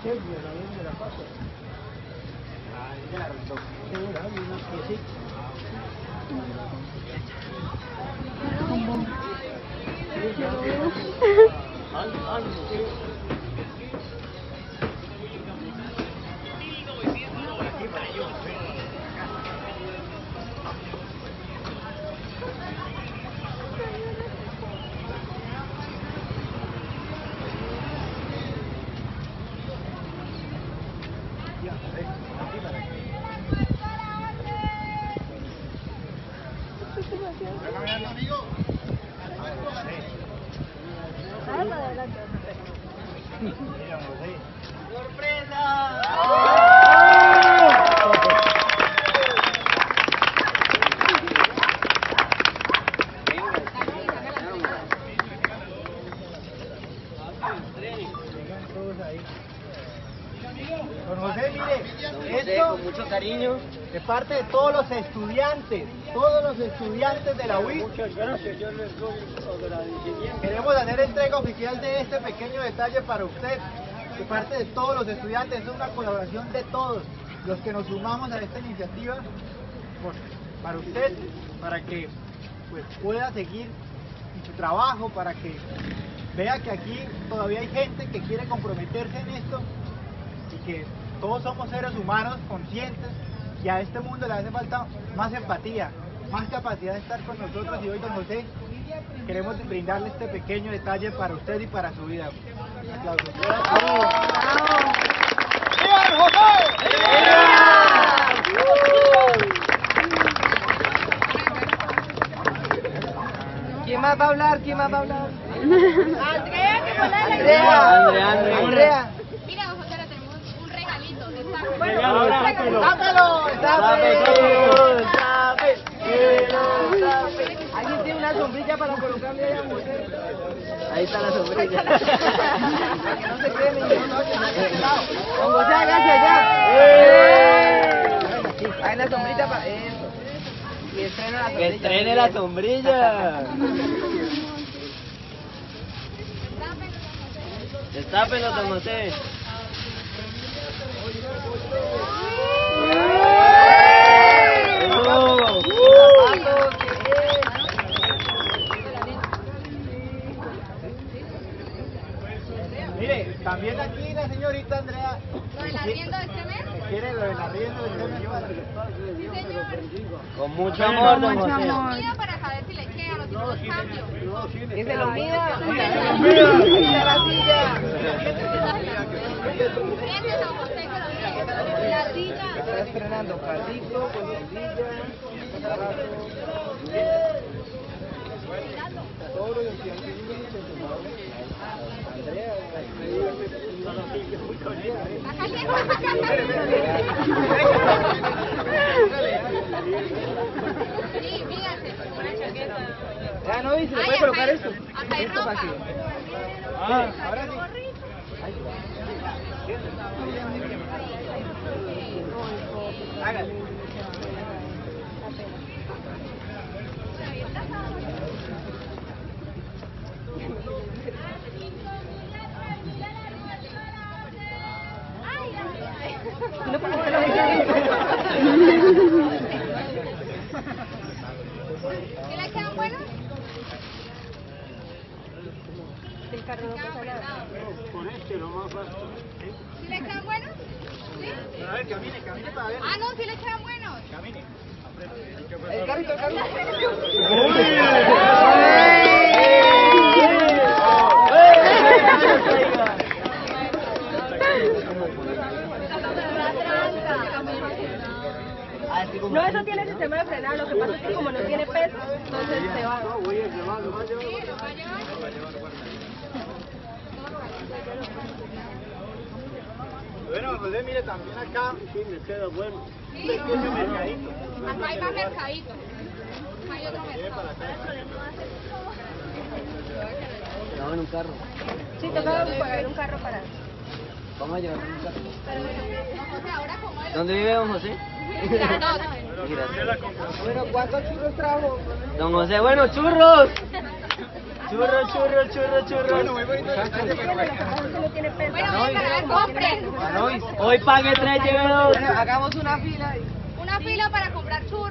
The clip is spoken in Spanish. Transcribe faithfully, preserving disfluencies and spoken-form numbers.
serio, la bien de la pasa. Ah, de la rentó. Sí, ¿verdad? Y unos piecitos. Ay, ay, sí. Don José, mire, esto con mucho cariño de parte de todos los estudiantes, todos los estudiantes de la U I S. Muchas gracias, yo les doy agradecimiento. Queremos hacer entrega oficial de este pequeño detalle para usted, de parte de todos los estudiantes. Es una colaboración de todos los que nos sumamos a esta iniciativa, por, para usted, para que pues, pueda seguir en su trabajo, para que vea que aquí todavía hay gente que quiere comprometerse en esto y que todos somos seres humanos conscientes y a este mundo le hace falta más empatía, más capacidad de estar con nosotros. Y hoy, don José, queremos brindarle este pequeño detalle para usted y para su vida. Un aplauso. ¡Viva don José! ¿Quién más va a hablar? ¿Quién más va a hablar? Andrea, que fue la Andrea, Andrea, Andrea. Andrea. Mira, nosotros le tenemos un regalito. Está... Bueno, ahora sápelo. ¡Sápelo! ¡Sápelo! ¡Sápelo! ¿Alguien tiene una sombrilla para colocarle ahí a mujer? Ahí está la sombrilla. Para que no se queme y no se haya. Como se haga hacia allá. Ahí la sombrilla para eso. Y estrena la sombrilla. Que estrene la sombrilla. Destápelo, don José. Mire, también aquí la señorita Andrea. ¿Lo del arriendo de este mes? ¿Quiere lo del arriendo de este mes? Sí, señor. Con mucho amor, don José. Se lo mida para saber si le queda o si no los cambio. Que se lo mida. Mira la silla. Este don José que lo mide. La silla. Está estrenando carrito con silla. Sí, fíjate. Ya no, y se le puede colocar esto. Acá hay Esto ropa. para aquí. Ah, ahora sí. Hágale. No puedo hacerlo. ¿Sí le quedan buenos? El carro no pasa nada. Con este lo más fácil. ¿Sí le quedan buenos? ¿Sí? A ver, camine, camine para ver. Ah, no, sí le quedan buenos. Camine. El carrito, el carrito. No, eso tiene sistema de frenado, lo que pasa es que como no tiene peso, entonces se va. No, voy a llevar, lo va a llevar. Sí, lo va a llevar. Bueno, José, mire, también acá. Sí, me queda bueno. Sí, Ese mercadito. acá hay más mercadito. Acá hay otro mercado. No, en un carro. Sí, toca pagar un carro para... Vamos a llevar un carro. José, ahora como él. ¿Dónde vive don José? Grandote. Gracias. Bueno, ¿cuántos churros trajo? Don José, bueno, churros. Churro, churro, churro, churro. Bueno, lo que pasa es que no tiene peso. Bueno, ven para ver, compren. Hoy pague tres, lleve dos. Una fila para comprar churros.